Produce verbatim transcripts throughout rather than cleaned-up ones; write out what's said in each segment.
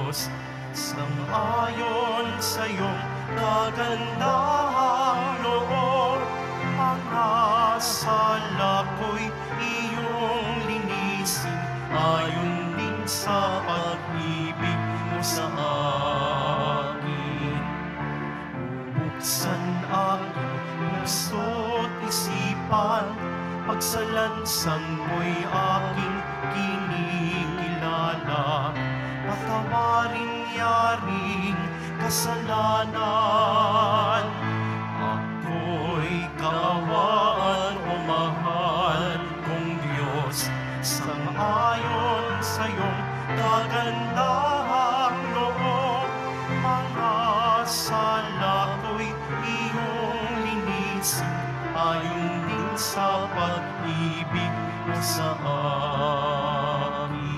Diyos, sang-ayon sa iyong kagandahang loob. Mga sala ko'y iyong linisin, ayon din sa pag-ibig mo sa akin. Bubuksan ang puso't isipan, pagsalansan mo'y aking kinikilala. Patawarin yaring kasalanan, ako'y kaawaan o mahal kong Diyos, sang-ayon sa iyong kagandahang loob. Mga sala ko'y iyong linisin, ayon din sa pag-ibig mo sa akin.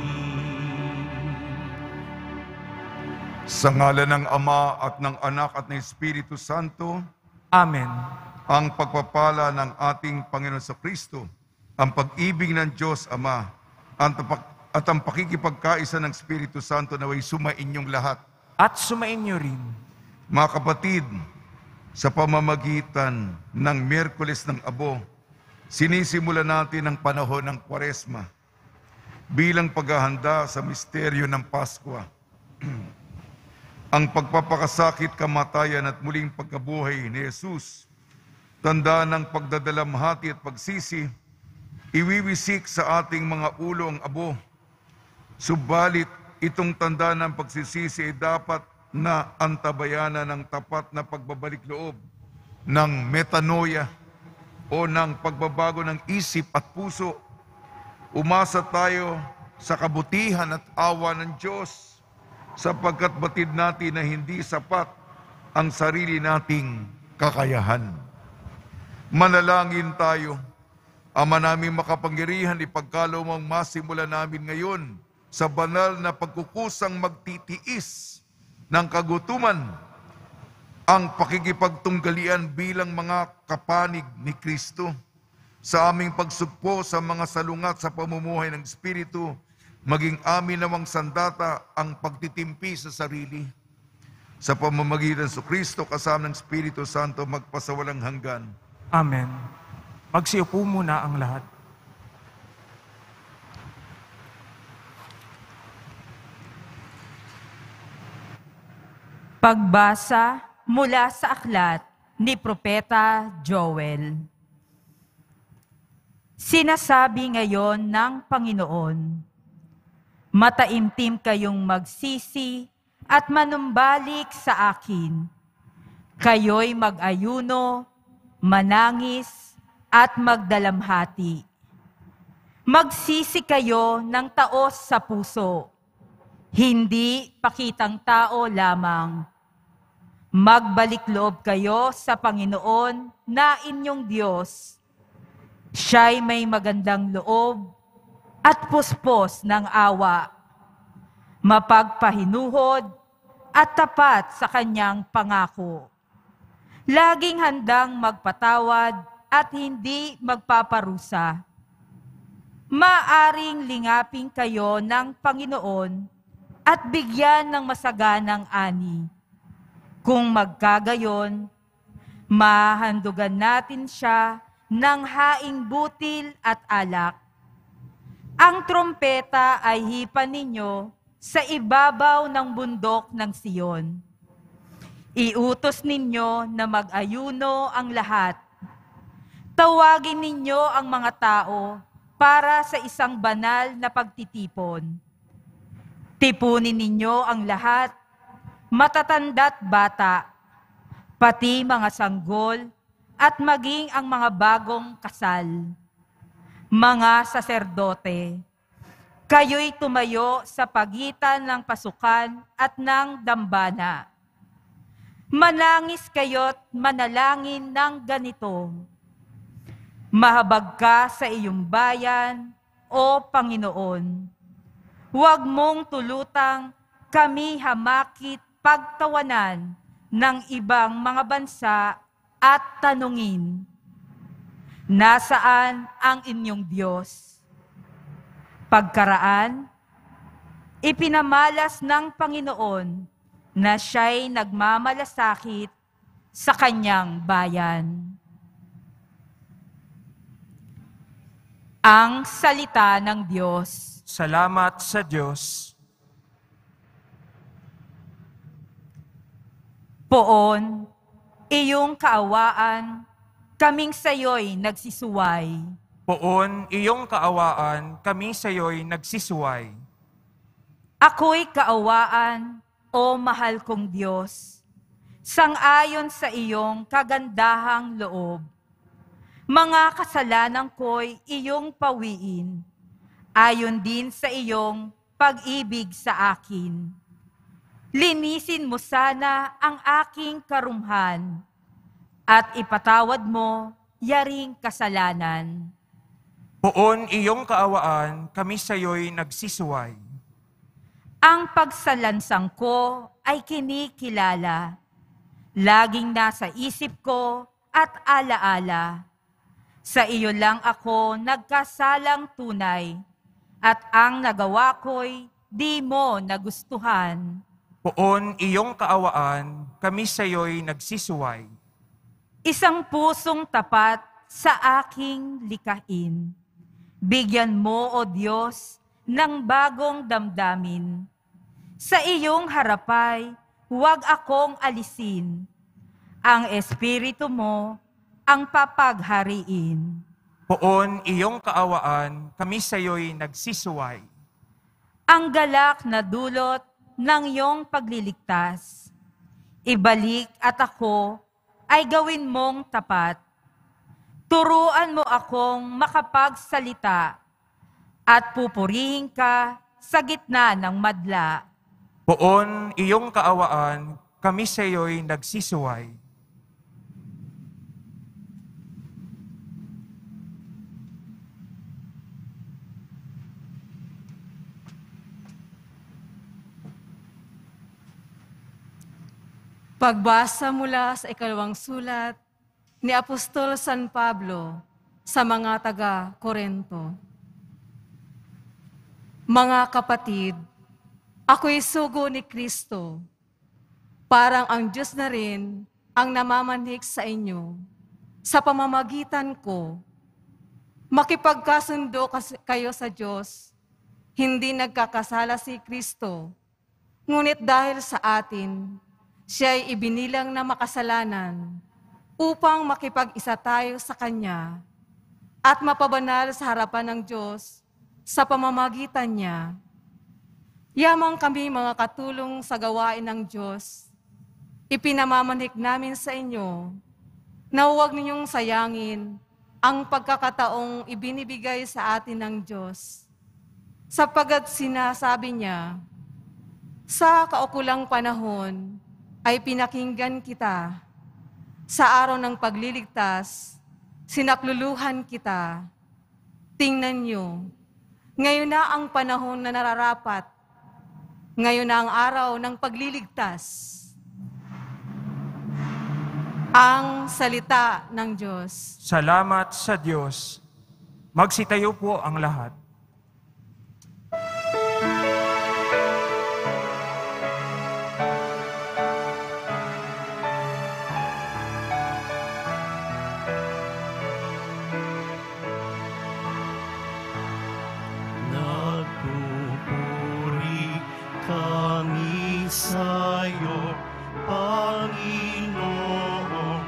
Sa ngalan ng Ama at ng Anak at ng Espiritu Santo, Amen. ang pagpapala ng ating Panginoon sa Kristo, ang pag-ibig ng Diyos Ama, ang tapak- at ang pakikipagkaisa ng Espiritu Santo naway sumainyong lahat. At sumainyo rin. Mga kapatid, sa pamamagitan ng Miyerkules ng Abo, sinisimula natin ang panahon ng Kwaresma bilang paghahanda sa misteryo ng Paskwa. Ang pagpapakasakit, kamatayan at muling pagkabuhay ni Jesus, tanda ng pagdadalamhati at pagsisi, iwiwisik sa ating mga ulo ang abo. Subalit, itong tanda ng pagsisisi ay dapat na antabayanan ng tapat na pagbabalik loob, ng metanoia o ng pagbabago ng isip at puso. Umasa tayo sa kabutihan at awa ng Diyos, sapagkat batid natin na hindi sapat ang sarili nating kakayahan. Manalangin tayo. Ama naming makapangyarihan, ipagkaloob mong masimula namin ngayon sa banal na pagkukusang magtitiis ng kagutuman, ang pakikipagtunggalian bilang mga kapanig ni Kristo sa aming pagsugpo sa mga salungat sa pamumuhay ng Espiritu, maging amin namang sandata ang pagtitimpi sa sarili. Sa pamamagitan sa Kristo kasama ng Espiritu Santo magpasawalang hanggan. Amen. Magsiupo muna ang lahat. Pagbasa mula sa aklat ni Propeta Joel. Sinasabi ngayon ng Panginoon, mataimtim kayong magsisi at manumbalik sa akin. Kayo'y mag-ayuno, manangis, at magdalamhati. Magsisi kayo ng taos sa puso, hindi pakitang tao lamang. Magbalik loob kayo sa Panginoon na inyong Diyos. Siya'y may magandang loob at puspos ng awa, mapagpahinuhod at tapat sa kanyang pangako. Laging handang magpatawad at hindi magpaparusa. Maaring lingapin kayo ng Panginoon at bigyan ng masaganang ani. Kung magkagayon, mahandugan natin siya ng haing butil at alak. Ang trompeta ay hipan ninyo sa ibabaw ng bundok ng Siyon. Iutos ninyo na mag-ayuno ang lahat. Tawagin ninyo ang mga tao para sa isang banal na pagtitipon. Tipunin ninyo ang lahat, matatanda't bata, pati mga sanggol at maging ang mga bagong kasal. Mga saserdote, kayo'y tumayo sa pagitan ng pasukan at ng dambana. Manangis kayo't manalangin ng ganito. Mahabag ka sa iyong bayan, O Panginoon. Huwag mong tulutang kami hamakit pagtawanan ng ibang mga bansa at tanungin, nasaan ang inyong Diyos? Pagkaraan, Ipinamalas ng Panginoon na siya'y nagmamalasakit sa kanyang bayan. Ang salita ng Diyos. Salamat sa Diyos. Poon, iyong kaawaan, kaming sayo'y nagsisuway. Poon, iyong kaawaan, kami sa iyo'y nagsisuway. Ako'y kaawaan, o mahal kong Diyos, sang-ayon sa iyong kagandahang loob. Mga kasalanan ko'y iyong pawiin, ayon din sa iyong pag-ibig sa akin. Linisin mo sana ang aking karumhan, at ipatawad mo yaring kasalanan. Poon, iyong kaawaan, kami sa iyo'y nagsisuway. Ang pagsalansang ko ay kinikilala, laging nasa isip ko at alaala. Sa iyo lang ako nagkasalang tunay, at ang nagawa ko'y di mo nagustuhan. Poon, iyong kaawaan, kami sa iyo'y nagsisuway. Isang pusong tapat sa aking likain. Bigyan mo, O Diyos, ng bagong damdamin. Sa iyong harapay, huwag akong alisin. Ang Espiritu mo ang papaghariin. Poon, iyong kaawaan, kami sa iyo'y nagsisuway. Ang galak na dulot ng iyong pagliligtas. Ibalik at ako ay gawin mong tapat. Turuan mo akong makapagsalita at pupurihin ka sa gitna ng madla. Poon, iyong kaawaan, kami sa iyo'y nagsisuway. Pagbasa mula sa ikalawang sulat ni Apostol San Pablo sa mga taga-Korinto. Mga kapatid, ako'y sugo ni Kristo. Parang ang Diyos na rin ang namamanhik sa inyo. Sa pamamagitan ko, makipagkasundo kayo sa Diyos. Hindi nagkakasala si Kristo. Ngunit dahil sa atin, siya'y ibinilang na makasalanan upang makipag-isa tayo sa Kanya at mapabanal sa harapan ng Diyos sa pamamagitan niya. Yamang kami mga katulong sa gawain ng Diyos, ipinamamanhik namin sa inyo na huwag ninyong sayangin ang pagkakataong ibinibigay sa atin ng Diyos. Sapagkat sinasabi niya, sa kaukulang panahon ay pinakinggan kita. Sa araw ng pagliligtas, sinakluluhan kita. Tingnan niyo, ngayon na ang panahon na nararapat. Ngayon na ang araw ng pagliligtas. Ang salita ng Diyos. Salamat sa Diyos. Magsitayo po ang lahat. Nagpupuri kami sa'yo, Panginoong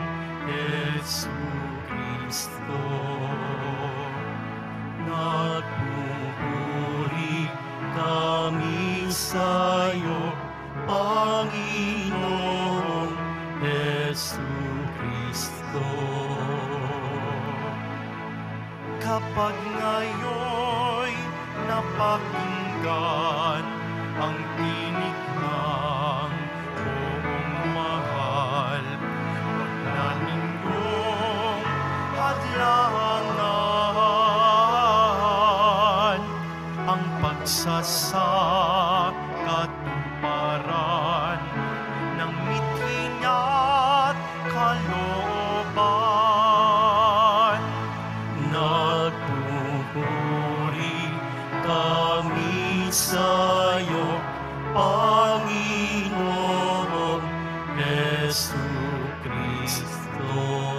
Jesucristo. Nagpupuri kami sa'yo, Panginoong Jesucristo. Kapag ngayon'y napakinggan ang tinig ng buong mahal, naninggong hadlangan, ang pagsasakatuparan ng mithi niya't kalooban. Nagpupuri kami sa tayo, Panginoon Jesu Kristo.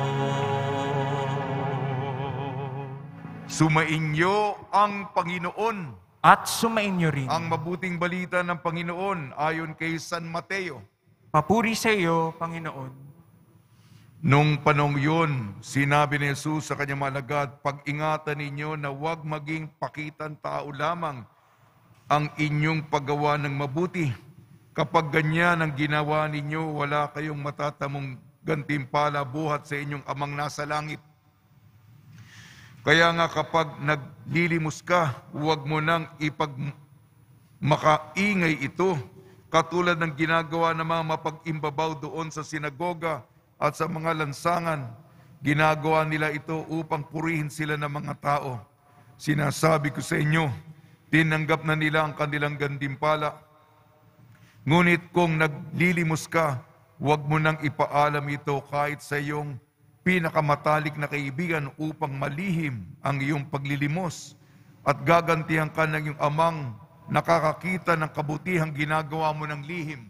Sumainyo ang Panginoon. At sumainyo rin. Ang mabuting balita ng Panginoon ayon kay San Mateo. Papuri sa iyo, Panginoon. Nung panong yun, sinabi ni Jesus sa kanyang mga alagad, pag-ingatan ninyo na huwag maging pakitan tao lamang ang inyong paggawa ng mabuti. Kapag ganyan ang ginawa ninyo, wala kayong matatamong gantimpala buhat sa inyong amang nasa langit. Kaya nga kapag naglilimos ka, huwag mo nang ipagmakaingay ito, katulad ng ginagawa ng mga mapag-imbabaw doon sa sinagoga at sa mga lansangan. Ginagawa nila ito upang purihin sila ng mga tao. Sinasabi ko sa inyo, tinanggap na nila ang kanilang gantimpala. Ngunit kung naglilimos ka, huwag mo nang ipaalam ito kahit sa iyong pinakamatalik na kaibigan upang malihim ang iyong paglilimos at gagantihan ka ng iyong amang nakakakita ng kabutihang ginagawa mo ng lihim.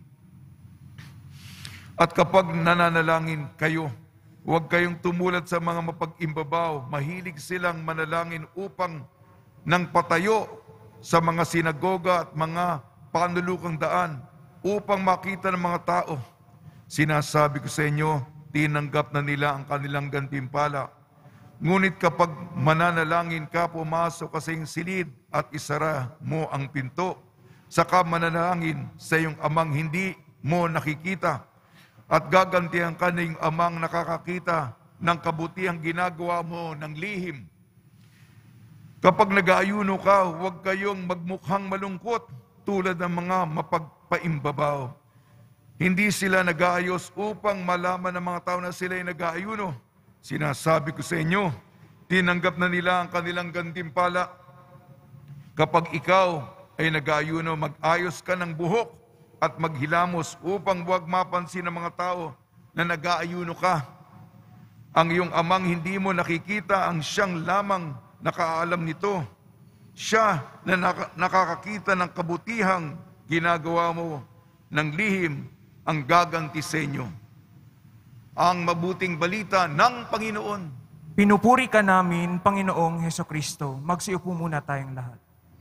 At kapag nananalangin kayo, huwag kayong tumulad sa mga mapag-imbabaw. Mahilig silang manalangin upang nang patayo sa mga sinagoga at mga panulukang daan upang makita ng mga tao. Sinasabi ko sa inyo, tinanggap na nila ang kanilang gantimpala. Ngunit kapag mananalangin ka, pumasok ka sa iyong silid at isara mo ang pinto. Saka mananalangin sa iyong amang hindi mo nakikita at gagantihan ka ng amang nakakakita ng kabutihang ginagawa mo ng lihim. Kapag nag-aayuno ka, huwag kayong magmukhang malungkot tulad ng mga mapagpaimbabaw. Hindi sila nag-aayos upang malaman ng mga tao na sila ay nag-aayuno. Sinasabi ko sa inyo, tinanggap na nila ang kanilang gantimpala. Kapag ikaw ay nag-aayuno, mag-ayos ka ng buhok at maghilamos upang huwag mapansin ng mga tao na nag-aayuno ka. Ang iyong amang hindi mo nakikita, ang siyang lamang nakaalam nito. Siya na nakakakita ng kabutihang ginagawa mo ng lihim ang gaganti sa inyo. Ang mabuting balita ng Panginoon. Pinupuri ka namin, Panginoong Hesukristo. Magsiupo muna tayong lahat.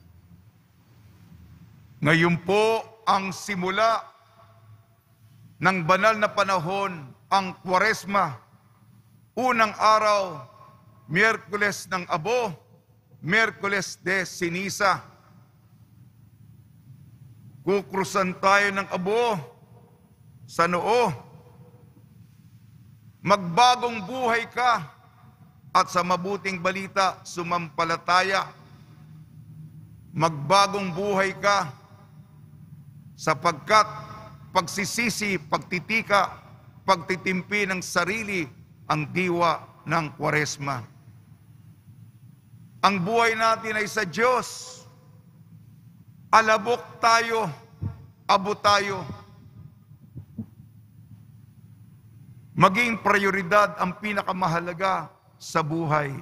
Ngayon po ang simula ng banal na panahon, ang Kwaresma. Unang araw, Miyerkules ng Abo, Miyerkules de Ceniza. Kukrusan tayo ng abo sa noo. Magbagong buhay ka at sa mabuting balita sumampalataya. Magbagong buhay ka sapagkat pagsisisi, pagtitika, pagtitimpi ng sarili ang diwa ng Kwaresma. Ang buhay natin ay sa Diyos. Alabok tayo, abo tayo. Maging prioridad ang pinakamahalaga sa buhay.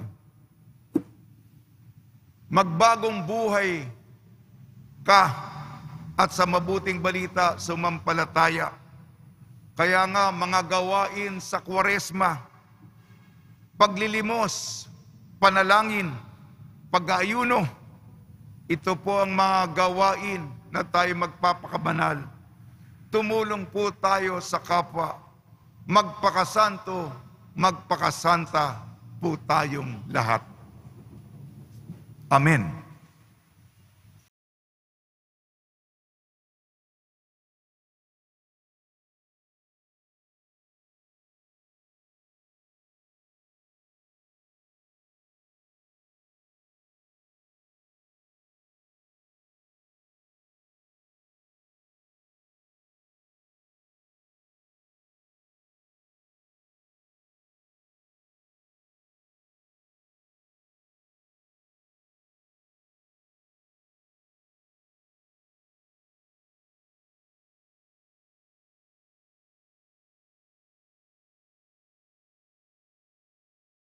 Magbagong buhay ka at sa mabuting balita sumampalataya. Kaya nga mga gawain sa Kwaresma, paglilimos, panalangin, pag-aayuno, ito po ang mga gawain na tayo magpapakabanal. Tumulong po tayo sa kapwa. Magpakasanto, magpakasanta po tayong lahat. Amen.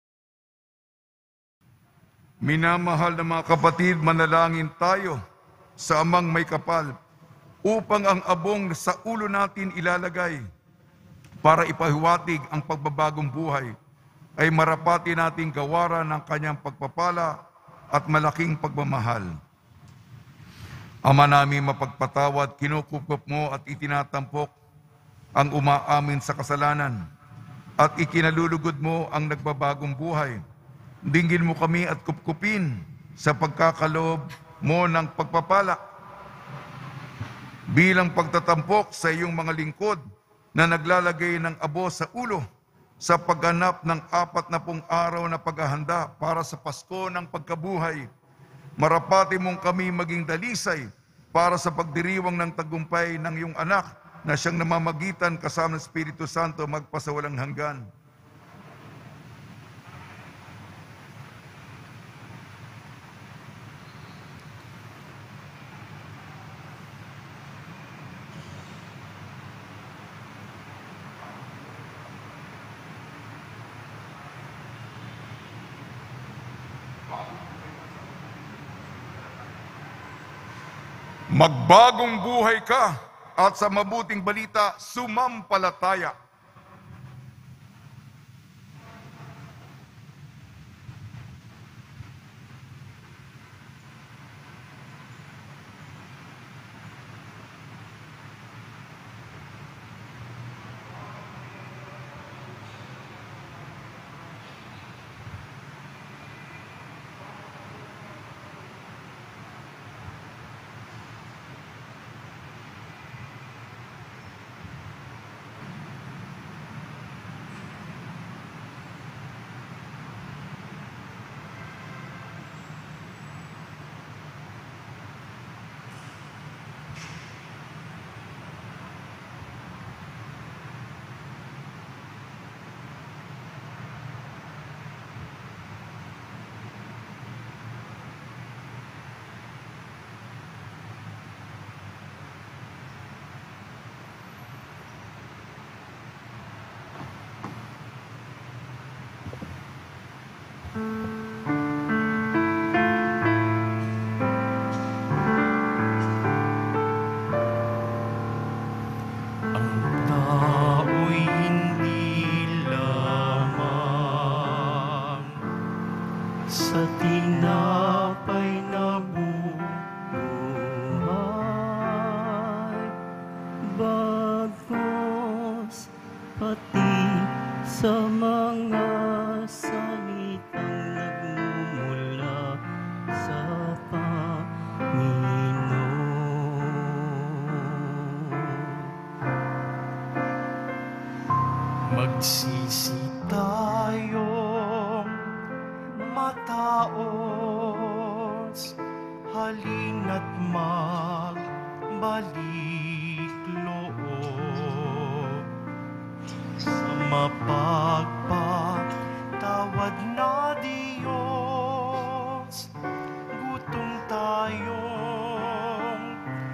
Minamahal na mga kapatid, manalangin tayo sa amang may kapal, upang ang abong sa ulo natin ilalagay para ipahiwatig ang pagbabagong buhay, ay marapati nating gawaran ng kanyang pagpapala at malaking pagmamahal. Ama namin mapagpatawad, kinukupkop mo at itinatampok ang umaamin sa kasalanan, at ikinalulugod mo ang nagbabagong buhay. Dinggin mo kami at kupkupin sa pagkakaloob mo ng pagpapala, bilang pagtatampok sa iyong mga lingkod na naglalagay ng abo sa ulo sa pagganap ng apat na pung araw na paghahanda para sa Pasko ng pagkabuhay. Marapati mong kami maging dalisay para sa pagdiriwang ng tagumpay ng iyong anak na siyang namamagitan kasama ng Espiritu Santo magpasawalang hanggan. Magbagong buhay ka at sa mabuting balita sumampalataya. Sa tinapay na buhay, bagos pati sa mga salitang nagmumula sa Panginoon. Magsisi tayong mataos, halina't magbalik loob sa mapagpatawad na Diyos. Gutom tayong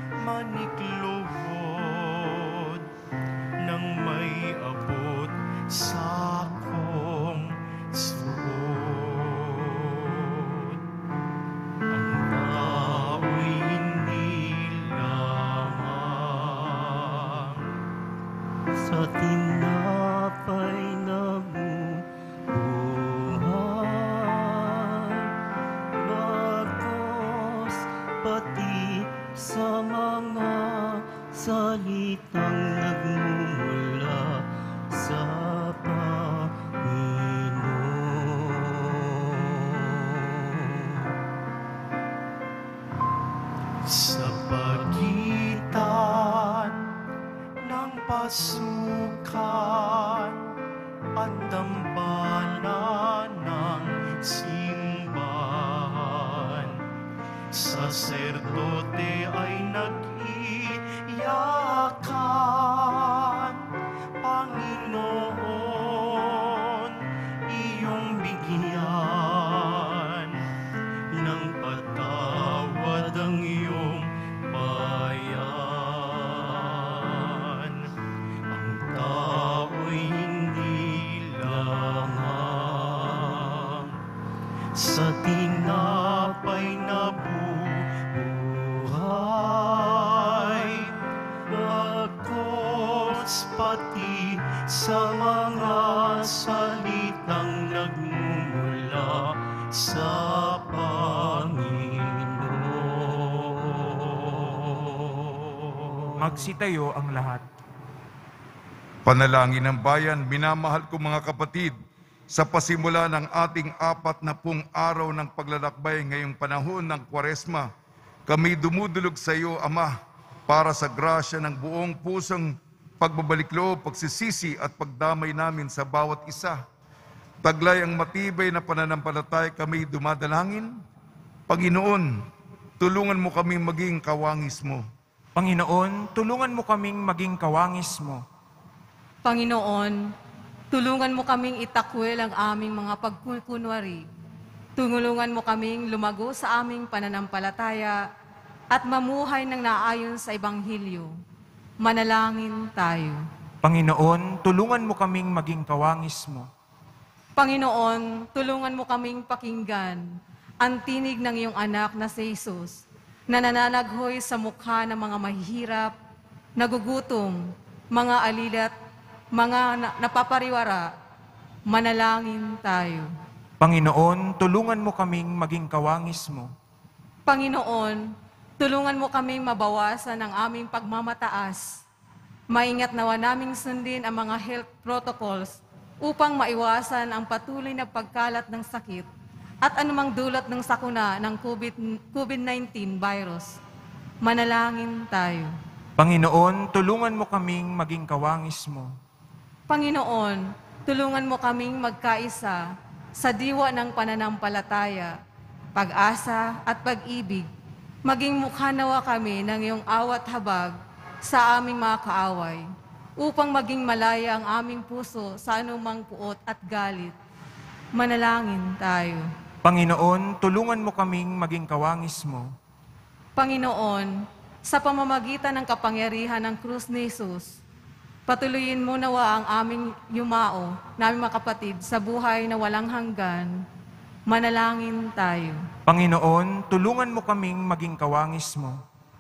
manikluhod nang may abot sa akong suot. Ang tao'y hindi lamang sa tinapay na buhay, bagos pati sa mga salitang nagmumula sa Panginoon. Sa pagitan ng pasukan at dambana ng simbahan, saserdote ay nag-iyakan. Panginoon, iyong bigyan ng patawad ang iyong bayan. Ang tao'y hindi lamang sa tinapay na buhay, sa mga salitang nagmumula sa Panginoon. Magsitayo ang lahat. Panalangin ng bayan, minamahal ko mga kapatid, sa pasimula ng ating apat na pung araw ng paglalakbay ngayong panahon ng Kwaresma, kami dumudulog sa iyo, Ama, para sa grasya ng buong pusong pagbabalik loob, pagsisisi at pagdamay namin sa bawat isa. Taglay ang matibay na pananampalataya kami dumadalangin. Panginoon, tulungan mo kami maging kawangis mo. Panginoon, tulungan mo kaming maging kawangis mo. Panginoon, tulungan mo kaming itakwil ang aming mga pagkukunwari. Tulungan mo kaming lumago sa aming pananampalataya at mamuhay ng naayon sa Ebanghelyo. Manalangin tayo. Panginoon, tulungan mo kaming maging kawangis mo. Panginoon, tulungan mo kaming pakinggan ang tinig ng iyong anak na si Jesus, na nananaghoy sa mukha ng mga mahihirap, nagugutom, mga alilat, mga na- napapariwara. Manalangin tayo. Panginoon, tulungan mo kaming maging kawangis mo. Panginoon, tulungan mo kaming mabawasan ang aming pagmamataas. Maingat nawa naming sundin ang mga health protocols upang maiwasan ang patuloy na pagkalat ng sakit at anumang dulot ng sakuna ng COVID nineteen virus. Manalangin tayo. Panginoon, tulungan mo kaming maging kawangis mo. Panginoon, tulungan mo kaming magkaisa sa diwa ng pananampalataya, pag-asa at pag-ibig. Maging mukha nawa kami ng iyong awat habag sa aming mga kaaway, upang maging malaya ang aming puso sa anumang puot at galit. Manalangin tayo. Panginoon, tulungan mo kaming maging kawangis mo. Panginoon, sa pamamagitan ng kapangyarihan ng krus ni Jesus, patuloyin mo nawa ang aming yumao, naming mga kapatid, sa buhay na walang hanggan. Manalangin tayo. Panginoon, tulungan mo kaming maging kawangis mo.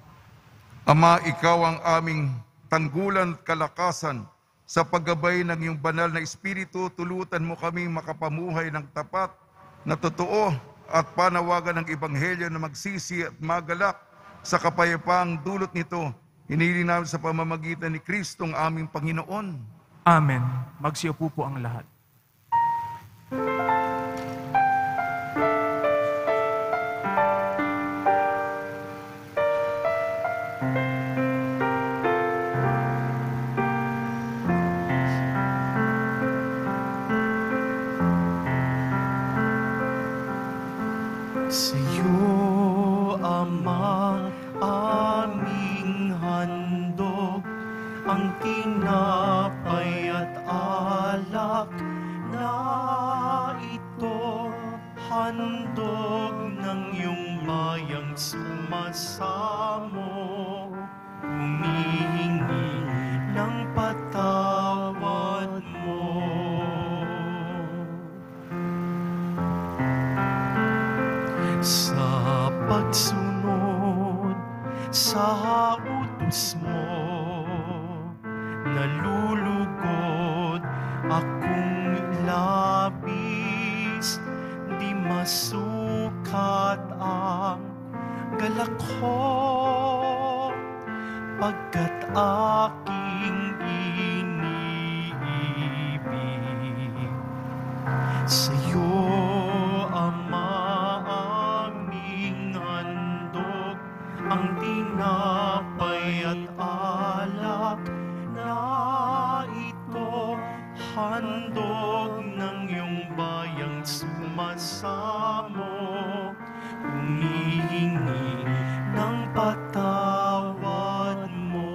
Ama, ikaw ang aming tanggulan at kalakasan. Sa paggabay ng iyong banal na Espiritu, tulutan mo kaming makapamuhay ng tapat na totoo at panawagan ng Ebanghelyo na magsisi at magalak sa kapayapaang dulot nito. Hinihiling namin sa pamamagitan ni Kristong aming Panginoon. Amen. Magsiupo po ang lahat. Sa iyo, Ama, aming handog, ang tinapay at alak na ito, handog ng iyong bayang sumasamo, humihingi ng patawad mo. Sa pagsunod sa utos mo, nalulugod akong labis, di masukat ang galak ko, pagkat aking iniibig. Sa iyo, Ama, aming handog, ang tinapay at alak na ito, handog ng iyong bayang sumasamo, humihingi ng patawad mo.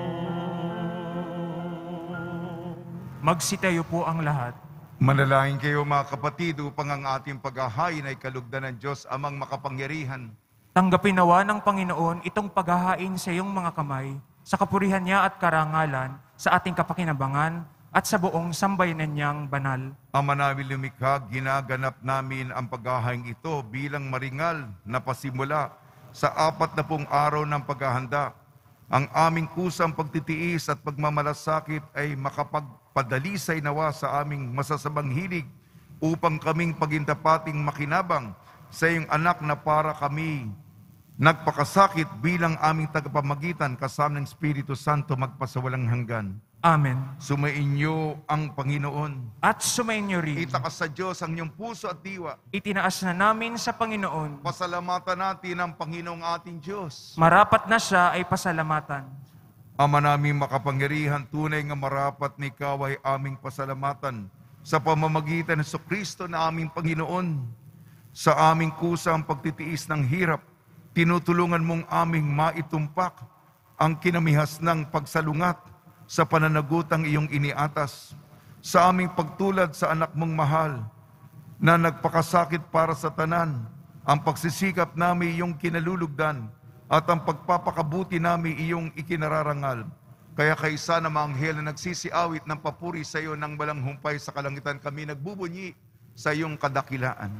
Magsitayo po ang lahat. Manalangin kayo mga kapatid upang ang ating paghahain ay kalugdan ng Diyos amang makapangyarihan. Tanggapin nawa ng Panginoon itong paghahain sa iyong mga kamay, sa kapurihan niya at karangalan, sa ating kapakinabangan, at sa buong sambayanan niyang banal. Ama namin lumikha, ginaganap namin ang paghahain ito bilang maringal na pasimula sa apat na pung araw ng paghahanda. Ang aming kusang pagtitiis at pagmamalasakit ay makapag Padalisay nawa sa aming masasabang hilig upang kaming pagintapating makinabang sa iyong anak na para kami nagpakasakit bilang aming tagapamagitan kasama ng Espiritu Santo magpasawalang hanggan. Amen. Sumainyo ang Panginoon. At sumainyo rin. Itakas sa Diyos ang iyong puso at diwa. Itinaas na namin sa Panginoon. Pasalamatan natin ang Panginoong ating Diyos. Marapat na siya ay pasalamatan. Ama naming makapangyarihan, tunay nga marapat ni Ikaw ay aming pasalamatan sa pamamagitan ng Kristo na aming Panginoon. Sa aming kusang pagtitiis ng hirap, tinutulungan mong aming maitumpak ang kinamihas ng pagsalungat sa pananagutang iyong iniatas. Sa aming pagtulad sa anak mong mahal na nagpakasakit para sa tanan, ang pagsisikap namin iyong kinalulugdan at ang pagpapakabuti namin iyong ikinararangal. Kaya kaisa na mga anghel na nagsisiawit ng papuri sa iyo ng balang humpay sa kalangitan, kami nagbubunyi sa iyong kadakilaan.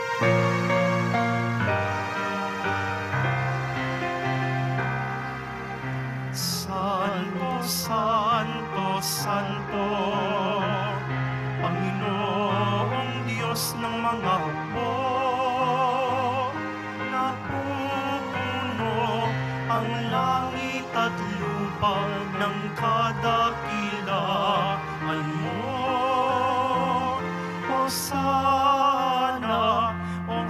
Santo, Santo, Santo, Panginoong Diyos ng mga hukbo, napupuno ang langit at lupa ng kadakilaan mo. Hosana,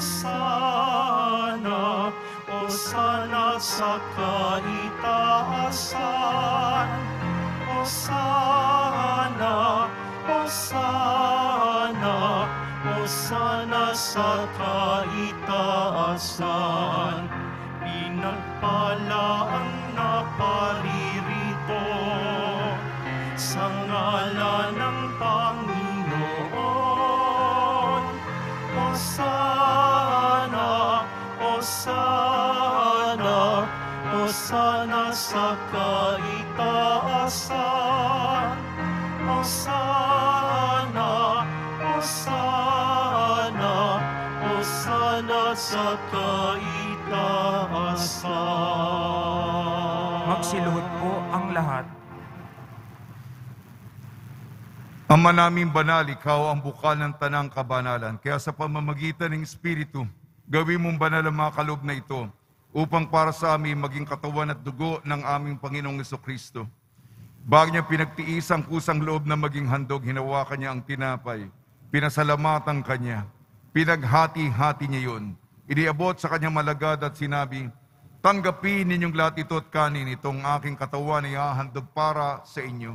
Hosana, Hosana sa kaitaasan. Hosana, Hosana, Hosana sa kaitaasan. Pinagpala ang naparirito sa ngalan ng Panginoon. Hosana, Hosana, Hosana sa kaitaasan. Hosana, Hosana, Hosana sa kaitaasan. Magsiluhod po ang lahat. Ama naming banal, Ikaw ang bukal ng tanang kabanalan. Kaya sa pamamagitan ng Espiritu, gawin mong banal ang mga kaloob na ito upang para sa amin maging katawan at dugo ng aming Panginoong Jesucristo. Bago niya pinagtiis ang kusang loob na maging handog, hinawakan niya ang tinapay, pinasalamatan kanya, pinaghati-hati niya yun. Iniabot sa kanyang malagad at sinabi, tanggapin ninyong lahat ito at kanin, itong aking katawan ay hahandog para sa inyo.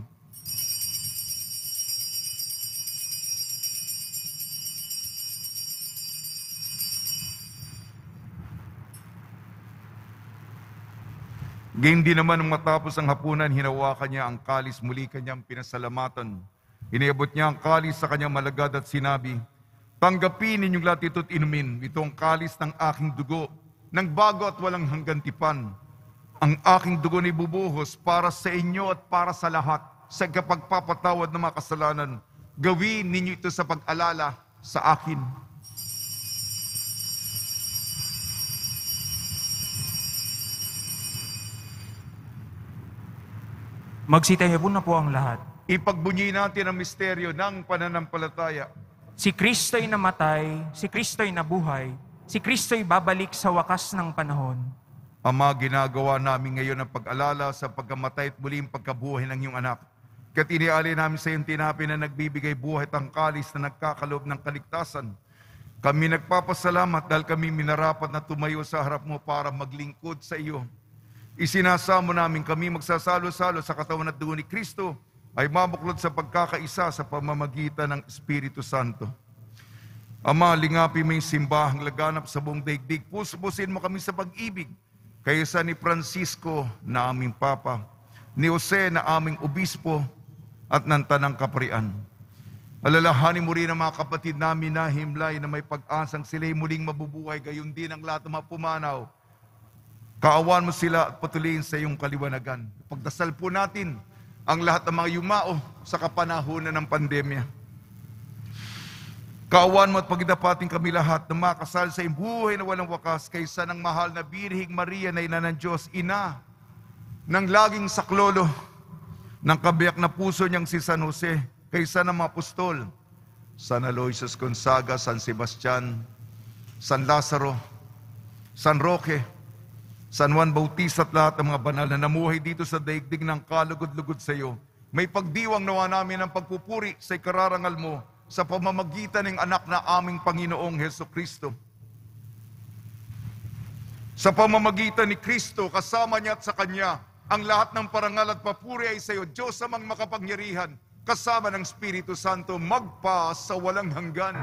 Gayun din naman nung matapos ang hapunan, hinawakan niya ang kalis, muli kanyang pinasalamatan. Iniabot niya ang kalis sa kanyang malagad at sinabi, tanggapin ninyong lahat ito't inumin, itong kalis ng aking dugo, ng bago at walang hanggantipan. Ang aking dugo ni bubuhos para sa inyo at para sa lahat, sa kapagpapatawad ng mga kasalanan. Gawin ninyo ito sa pag-alala sa akin. Magsitayo po na po ang lahat. Ipagbunyi natin ang misteryo ng pananampalataya. Si Kristo'y namatay, si Kristo'y nabuhay, si Kristo'y babalik sa wakas ng panahon. Ama, ginagawa namin ngayon ang pag-alala sa pagkamatay at muling pagkabuhay ng iyong anak. Kaya't inialay namin sa iyong tinapay na nagbibigay buhay at ang kalis na nagkakaloob ng kaligtasan. Kami nagpapasalamat dahil kami minarapat na tumayo sa harap mo para maglingkod sa iyo. Isinasamo namin kami magsasalo-salo sa katawan at dugo ni Kristo ay mabuklod sa pagkakaisa sa pamamagitan ng Espiritu Santo. Ama, lingapi mo yung simbahang laganap sa buong daigdig. Puso-pusin mo kami sa pag-ibig. Kaysa ni Francisco na aming Papa, ni Jose na aming Obispo, at ng Tanang Kaparian. Alalahanin mo rin ang mga kapatid namin na himlay na may pag-asang sila'y muling mabubuhay, gayon din ang lahat ng mga pumanaw. Kaawan mo sila at patuloyin sa iyong kaliwanagan. Pagdasal po natin ang lahat ng mga yumao sa kapanahonan ng pandemya. Kaawan mo at pagdapating kami lahat na makasal sa iyong buhay na walang wakas kaysa ng mahal na Birhing Maria na ina ng Diyos, ina ng laging saklolo, ng kabiyak na puso niyang si San Jose, kaysa ng mga apostol, San Aloysius Gonzaga, San Sebastian, San Lazaro, San Roque, San Juan Bautista at lahat ng mga banal na namuhay dito sa daigdig ng kalugod-lugod sa iyo. May pagdiwang nawa namin ng pagpupuri sa ikararangal mo sa pamamagitan ng anak na aming Panginoong Heso Kristo. Sa pamamagitan ni Kristo, kasama niya at sa Kanya, ang lahat ng parangal at papuri ay sa iyo, Diyos amang makapangyarihan, kasama ng Espiritu Santo, magpa sa walang hanggan.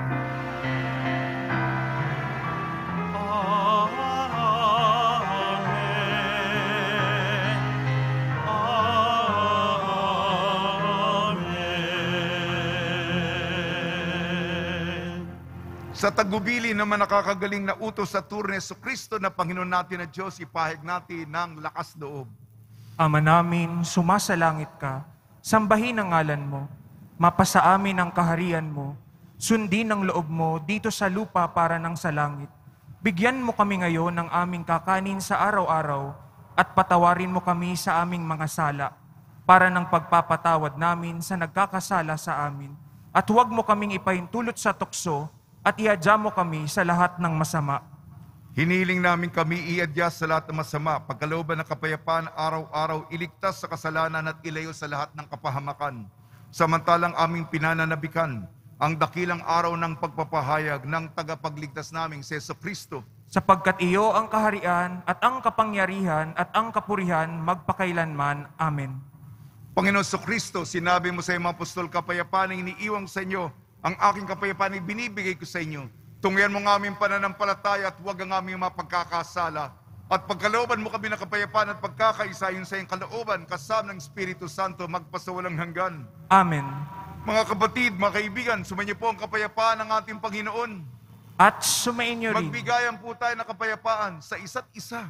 Sa tagubili naman nakakagaling na utos sa turno ni Jesucristo na Panginoon natin na Diyos, ipahig natin ng lakas loob. Ama namin, sumasalangit ka, sambahin ang ngalan mo, mapasa amin ang kaharian mo, sundin ang loob mo dito sa lupa para ng sa langit. Bigyan mo kami ngayon ng aming kakanin sa araw-araw at patawarin mo kami sa aming mga sala para ng pagpapatawad namin sa nagkakasala sa amin. At huwag mo kaming ipahintulot sa tukso at iadya mo kami sa lahat ng masama. Hiniling namin kami iadya sa lahat ng masama, pagkalooban ng kapayapaan araw-araw, iligtas sa kasalanan at ilayo sa lahat ng kapahamakan. Samantalang aming pinananabikan ang dakilang araw ng pagpapahayag ng tagapagligtas naming si Jesucristo. Sapagkat iyo ang kaharian at ang kapangyarihan at ang kapurihan magpakailanman. Amen. Panginoon Jesucristo, sinabi mo sa iyong mga apostol, kapayapaan ang iniiwang sa inyo, ang aking kapayapaan ay binibigay ko sa inyo. Tungyan mo ng aming pananampalataya at huwag ang aming mapagkakasala. At pagkalooban mo kami ng kapayapaan at pagkakaisa yun sa iyong kalooban, kasama ng Espiritu Santo, magpasawalang hanggan. Amen. Mga kapatid, mga kaibigan, sumainyo po ang kapayapaan ng ating Panginoon. At sumainyo rin. Magbigayan po tayo ng kapayapaan sa isa't isa.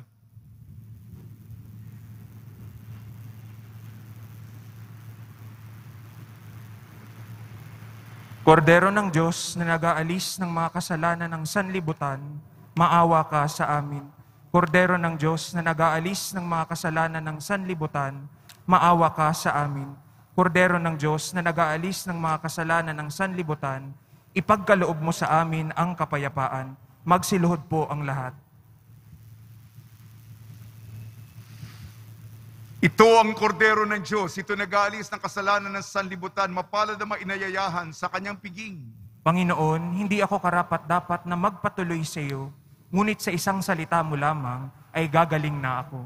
Kordero ng Diyos na nag-aalis ng mga kasalanan ng sanlibutan, maawa ka sa amin. Kordero ng Diyos na nag-aalis ng mga kasalanan ng sanlibutan, maawa ka sa amin. Kordero ng Diyos na nag-aalis ng mga kasalanan ng sanlibutan, ipagkaloob mo sa amin ang kapayapaan. Magsiluhod po ang lahat. Ito ang kordero ng Diyos, ito nag-aalis ng kasalanan ng sanlibutan, mapalad ang mga inayayahan sa kanyang piging. Panginoon, hindi ako karapat-dapat na magpatuloy sa iyo, ngunit sa isang salita mo lamang ay gagaling na ako.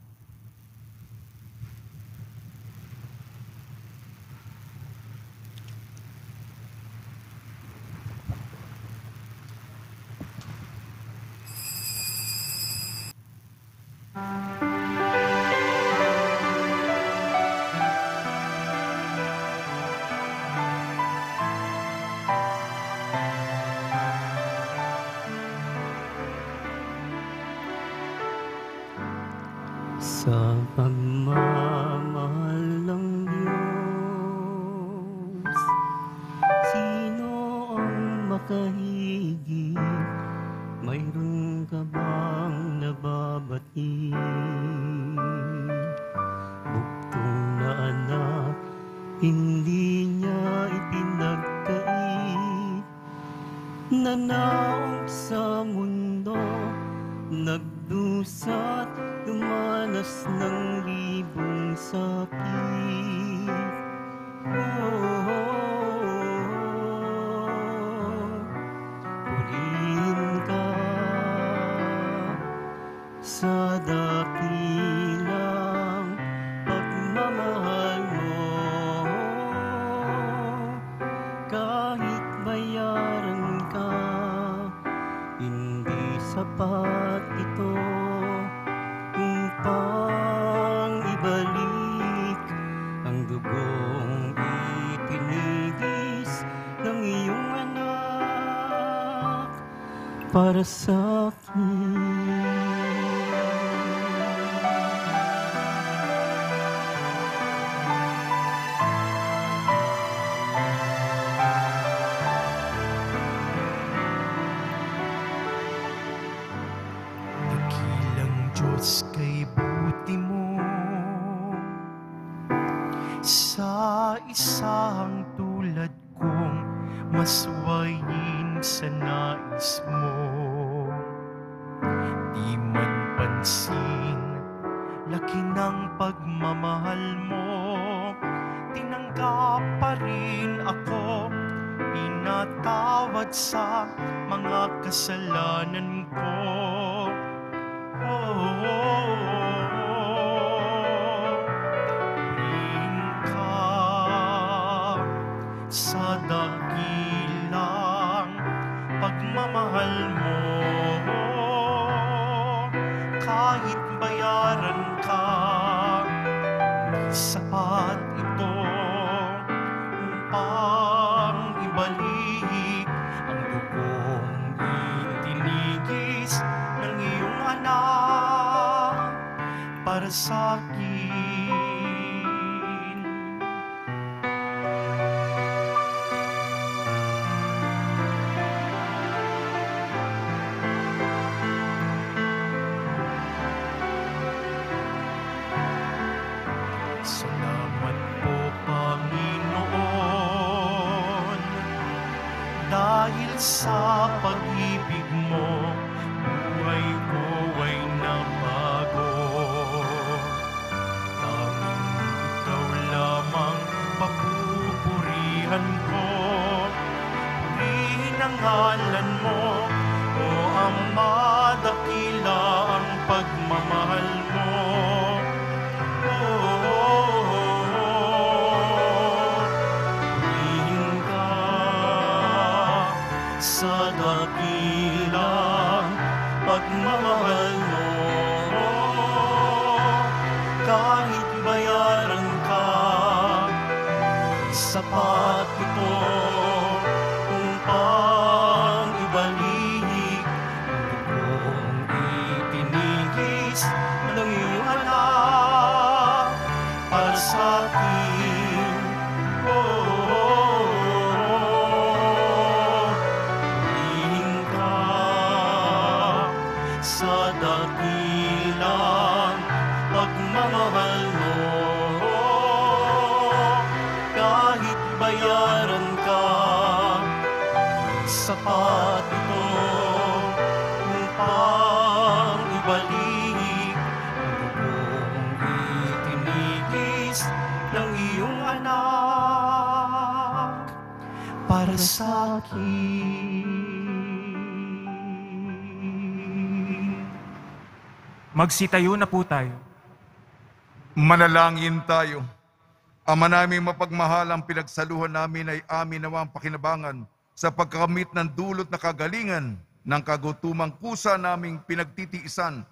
Sa pagmamahal ng Diyos, sino ang makahigit? Mayroon ka bang nababati? Buktong na anak, hindi niya ipinagkait. Nanaog sa mundo, nagdusat, dumanas ng libong sakit. Oh, purihin ka sa dakilang pagmamahal mo. Kahit bayaran ka, hindi sapat ito upang ibalik ang dugong itinigis ng iyong anak para sa akin. Dakilang Diyos kay buti mo, sa isang tulad kong maswayin sa nais mo. Di man pansin, laki ng pagmamahal mo, tinanggap pa rin ako, pinatawad sa mga kasalanan ko. Oh, oh, oh. Ring ka sa dakilang pagmamahal mo, kahit bayaran ka, di sapat ito upang ibalik ang dugong itinigis ng iyong anak para sa akin. Salamat po, Panginoon, dahil sa pag-ibig mo, buhay ko ay nabago. Tanging ikaw lamang papupurihan ko, purihin ang ngalan mo, o Ama, dakila ang pagmamahal mo. Sa dakilang pagmamahal mo, kahit bayaran ka, sapat ito upang ibalik ang dugong itinigis ng iyong anak para sa akin. Oh, sa dakilang pagmamahal mo, kahit bayaran ka, sapat ito upang ibalik ang dugong itinigis ng iyong anak para sa akin. Magsitayo na po tayo. Manalangin tayo. Ama namin mapagmahal, ang pinagsaluhan namin ay amin nawang pakinabangan sa pagkakamit ng dulot na kagalingan ng kagutumang kusa naming pinagtitiisan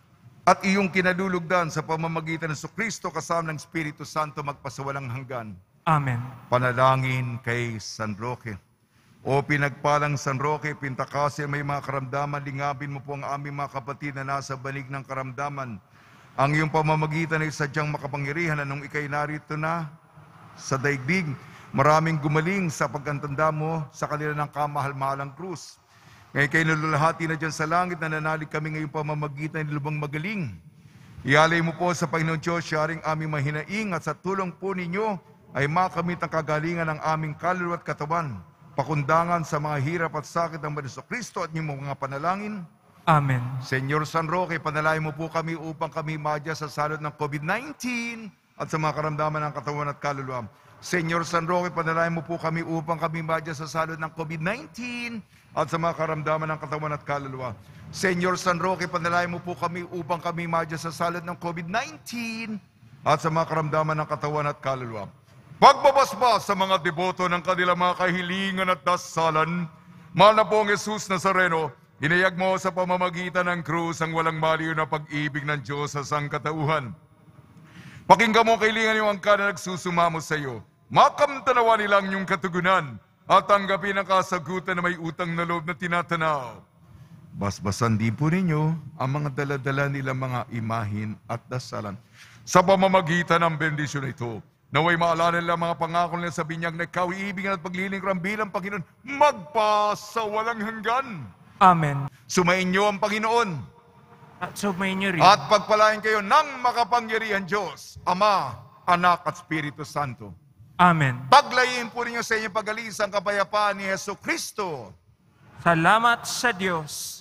at iyong kinalulugdan sa pamamagitan ng Kristo kasama ng Espiritu Santo magpasawalang hanggan. Amen. Panalangin kay San Roque. O pinagpalang San Roque, pintakasi may mga karamdaman, lingapin mo po ang aming mga kapatid na nasa banig ng karamdaman. Ang iyong pamamagitan ay sadyang makapangyarihan anong ikay narito na sa daigdig. Maraming gumaling sa pagkantanda mo sa kanila ng kamahal-mahalang krus. Ngayon kayo nalulahati na dyan sa langit, nananalig kami ngayong pamamagitan ng lubang magaling. Ialay mo po sa Panginoon Diyos, siyaring aming mahinaing at sa tulong po ninyo ay makamit ang kagalingan ng aming kaluluwa at katawan. Pakundangan sa mga hirap at sakit ng Kristo Kristo at inyong mga panalangin. Amen. Senyor San Roque, panalangin mo po kami upang kami madya sa salot ng COVID nineteen at sa mga karamdaman ng katawan at kaluluwa. Senyor San Roque, panalangin mo po kami upang kami madya sa salot ng COVID nineteen at sa mga karamdaman ng katawan at kaluluwa. Senyor San Roque, panalangin mo po kami upang kami madya sa salot ng COVID nineteen at sa mga karamdaman ng katawan at kaluluwa. Pagbabasbas sa mga deboto ng kanilang mga kahilingan at dasalan, mahal na pong Jesus Nazareno, hinayag mo sa pamamagitan ng krus ang walang maliw na pag-ibig ng Diyos sa sangkatauhan. Pakinggan mo ang kahilingan yung angka na nagsusumamo sa iyo. Makamtanawa nilang yung katugunan at tanggapin ang kasagutan na may utang na loob na tinatanaw. Basbasan din po ninyo ang mga daladala nilang mga imahin at dasalan. Sa pamamagitan ng bendisyon na ito, naway maalala nila mga pangako nila sa binyag na ikaw iibigin at paglilingkuran bilang Panginoon magpasawalang hanggan. Amen. Sumayin niyo ang Panginoon At sumayin niyo rin. at pagpalain kayo ng makapangyarihan Diyos, Ama Anak at Espiritu Santo. Amen. Paglayin po ninyo sa inyong pag-alis ang kapayapaan ni Yesu Kristo. Salamat sa Diyos.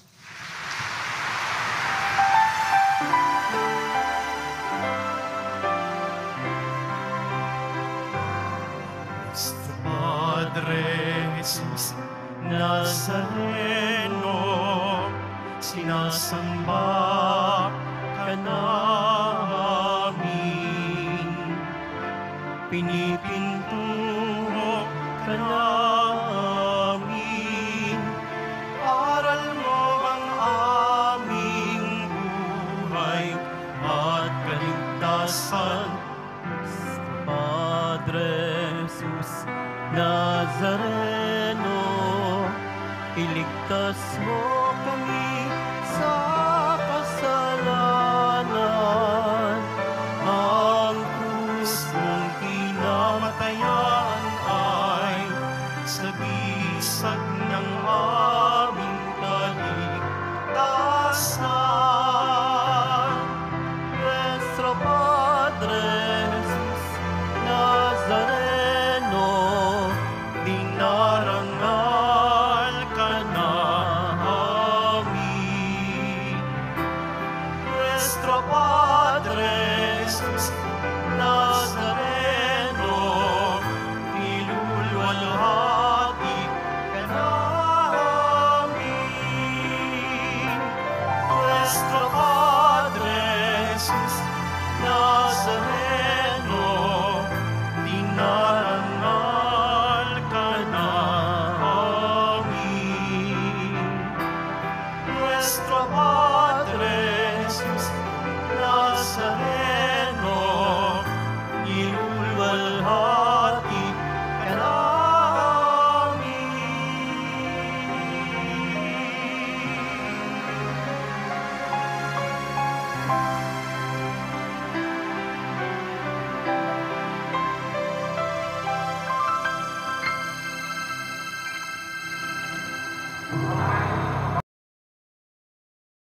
Padre Jesus Nazareno, sinasamba ka namin, pinipinto ka namin, aral mo ang aming buhay at kaligtasan. Padre Jesus Nazareno, iligtas mo